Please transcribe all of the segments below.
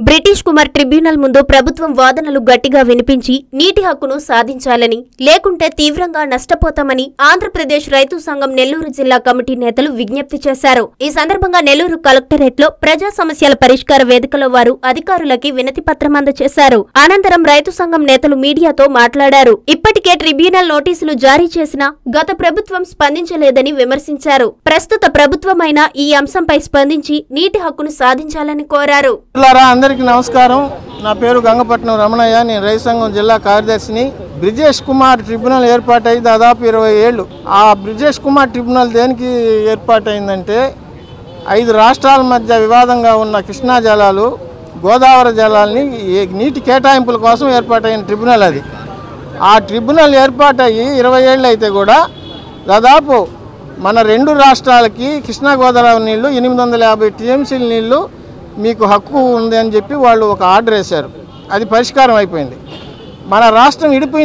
British Kumar tribunal ముందు ప్రభుత్వం వాదనలు గట్టిగా వినిపించి నీటి హక్కును సాధించాలని, లేకుంటే తీవ్రంగా నష్టపోతామని ఆంధ్రప్రదేశ్ రైతు సంఘం నెల్లూరు జిల్లా కమిటీ నేతలు విజ్ఞప్తి చేశారు. ఈ సందర్భంగా నెల్లూరు కలెక్టరేట్లో ప్రజా సమస్యల పరిష్కార వేదికలో వారు అధికారులకి వినతి పత్రం అందజేశారు. అనంతరం రైతు సంఘం నేతలు మీడియాతో మాట్లాడారు. ఇప్పటికే ట్రిబ్యునల్ నోటీసులు జారీ చేసినా గత ప్రభుత్వం స్పందించలేదని విమర్శించారు. ప్రస్తుత ప్రభుత్వమైన ఈ అంశంపై స్పందించి నీటి హక్కును సాధించాలని కోరారు. అందరికీ నమస్కారం. నా పేరు గంగపట్నం రమణయ్య. నేను రైతు సంఘం జిల్లా కార్యదర్శిని. బ్రిజేష్ కుమార్ ట్రిబ్యునల్ ఏర్పాటై దాదాపు 20 ఏళ్ళు. ఆ బ్రిజేష్ కుమార్ ట్రిబ్యునల్ దేనికి ఏర్పాటైందంటే 5 రాష్ట్రాల మధ్య వివాదంగా ఉన్న కృష్ణా జలాలు, గోదావరి జలాల్ని నీటి కేటాయింపుల కోసం ఏర్పాటైన ట్రిబ్యునల్ అది. ఆ ట్రిబ్యునల్ ఏర్పాటయ్యి 20 ఏళ్ళు అయితే కూడా దాదాపు మన 2 రాష్ట్రాలకి కృష్ణా గోదావరి నీళ్లు 850 టీఎంసీల నీళ్లు మీకు హక్కు ఉంది అని చెప్పి వాళ్ళు ఒక ఆర్డర్ వేశారు. అది పరిష్కారం అయిపోయింది. మన రాష్ట్రం విడిపోయిన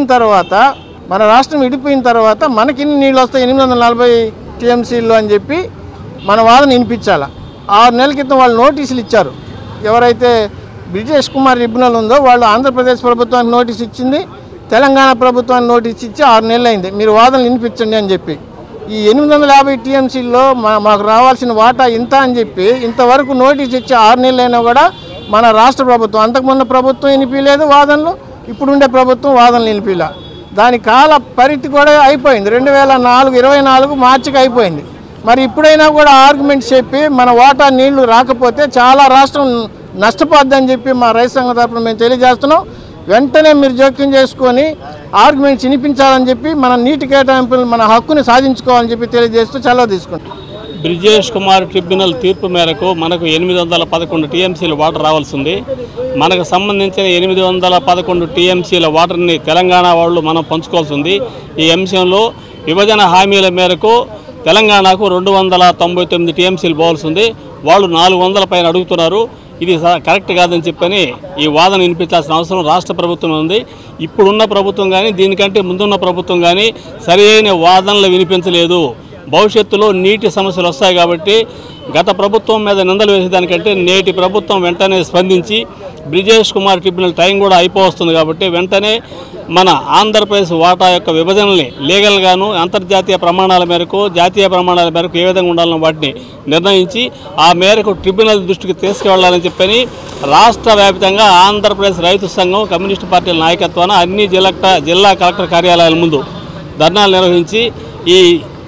తర్వాత మనకి ఇన్ని నీళ్ళు వస్తాయి 840 టీఎంసీలు అని చెప్పి మన వాదన వినిపించాలి. 6 నెలల క్రితం వాళ్ళు నోటీసులు ఇచ్చారు. ఎవరైతే బ్రిజేష్ కుమార్ ట్రిబ్యునల్ ఉందో వాళ్ళు ఆంధ్రప్రదేశ్ ప్రభుత్వానికి నోటీస్ ఇచ్చింది, తెలంగాణ ప్రభుత్వానికి నోటీస్ ఇచ్చి 6 నెలలు అయింది, మీరు వాదనలు వినిపించండి అని చెప్పి. ఈ 850 టీఎంసీల్లో మాకు రావాల్సిన వాటా ఇంత అని చెప్పి ఇంతవరకు నోటీస్ ఇచ్చి 6 నెలలైనా కూడా మన రాష్ట్ర ప్రభుత్వం, అంతకుముందు ప్రభుత్వం వినిపించలేదు వాదనలు, ఇప్పుడుండే ప్రభుత్వం వాదనలు వినిపించలే. దాని కాల పరిధి కూడా అయిపోయింది. 2024 మార్చికి అయిపోయింది. మరి ఇప్పుడైనా కూడా ఆర్గ్యుమెంట్స్ చెప్పి మన వాటా నీళ్లు రాకపోతే చాలా రాష్ట్రం నష్టపోద్దని చెప్పి మా రైతు సంఘం తరపున మేము తెలియజేస్తున్నాం. వెంటనే మీరు జోక్యం చేసుకొని ఆర్గ్యుమెంట్స్ వినిపించాలని చెప్పి మన నీటి కేటాయింపులు మన హక్కుని సాధించుకోవాలని చెప్పి తెలియజేస్తూ సెలవు తీసుకుంటాం. బ్రిజేష్ కుమార్ ట్రిబ్యునల్ తీర్పు మేరకు మనకు 811 టీఎంసీల వాటర్ రావాల్సింది. మనకు సంబంధించిన 811 టీఎంసీల వాటర్ని తెలంగాణ వాళ్ళు మనం పంచుకోవాల్సింది. ఈ అంశంలో విభజన హామీల మేరకు తెలంగాణకు 299 టీఎంసీలు పోవాల్సింది. వాళ్ళు 400 పైన అడుగుతున్నారు. ఇది కరెక్ట్ కాదని చెప్పని ఈ వాదన వినిపించాల్సిన అవసరం రాష్ట్ర ప్రభుత్వం ఉంది. ఇప్పుడున్న ప్రభుత్వం కానీ దీనికంటే ముందున్న ప్రభుత్వం కానీ సరైన వాదనలు వినిపించలేదు. భవిష్యత్తులో నీటి సమస్యలు వస్తాయి కాబట్టి గత ప్రభుత్వం మీద నిందలు వేసేదానికంటే నేటి ప్రభుత్వం వెంటనే స్పందించి బ్రిజేష్ కుమార్ ట్రిబ్యునల్ టైం కూడా అయిపోతుంది కాబట్టి వెంటనే మన ఆంధ్రప్రదేశ్ వాటా యొక్క విభజనల్ని లీగల్గాను అంతర్జాతీయ ప్రమాణాల మేరకు జాతీయ ప్రమాణాల మేరకు ఏ విధంగా ఉండాలని వాటిని నిర్ణయించి ఆ మేరకు ట్రిబ్యునల్ దృష్టికి తీసుకువెళ్లాలని చెప్పని రాష్ట్ర వ్యాప్తంగా ఆంధ్రప్రదేశ్ రైతు సంఘం కమ్యూనిస్టు పార్టీల నాయకత్వాన అన్ని జిల్లా కలెక్టర్ కార్యాలయాల ముందు ధర్నాలు నిర్వహించి ఈ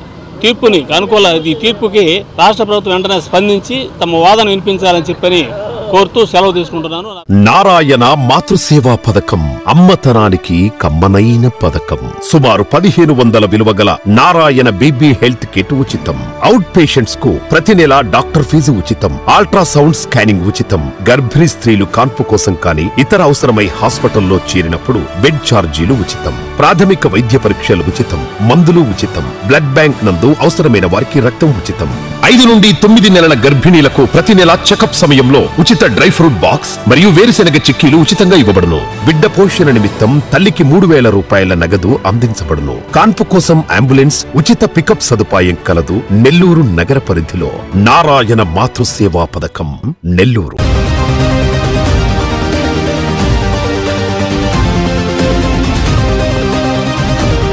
తీర్పుకి రాష్ట్ర ప్రభుత్వం వెంటనే స్పందించి తమ వాదన వినిపించాలని చెప్పని కోరుతూ సెలవు తీసుకుంటున్నాను. నారాయణ మాతృసేవా పథకం అమ్మతనానికి కమ్మనైన పథకం. సుమారు 1500 విలువ గల నారాయణ బేబీ హెల్త్ కిట్ ఉచితం. అవుట్ పేషెంట్స్ కు ప్రతి నెల డాక్టర్ ఫీజు ఉచితం. అల్ట్రాసౌండ్ స్కానింగ్ ఉచితం. గర్భిణీ స్త్రీలు కాన్పు కోసం కానీ ఇతర అవసరమై హాస్పిటల్లో చేరినప్పుడు బెడ్ ఛార్జీలు ఉచితం. ప్రాథమిక వైద్య పరీక్షలు ఉచితం. మందులు ఉచితం. బ్లడ్ బ్యాంక్ నందు అవసరమైన వారికి రక్తం ఉచితం. 5 నుండి 9 నెలల గర్భిణీలకు ప్రతి నెల చెకప్ సమయంలో ఉచిత డ్రై ఫ్రూట్ బాక్స్ మరియు వేరుశెనగ చిక్కీలు ఉచితంగా ఇవ్వబడును. బిడ్డ పోషణ నిమిత్తం తల్లికి 3000 రూపాయల నగదు అందించబడును. కాన్పు కోసం అంబులెన్స్ ఉచిత పికప్ సదుపాయం కలదు. నెల్లూరు నగర పరిధిలో నారాయణ మాతృసేవా పథకం నెల్లూరు.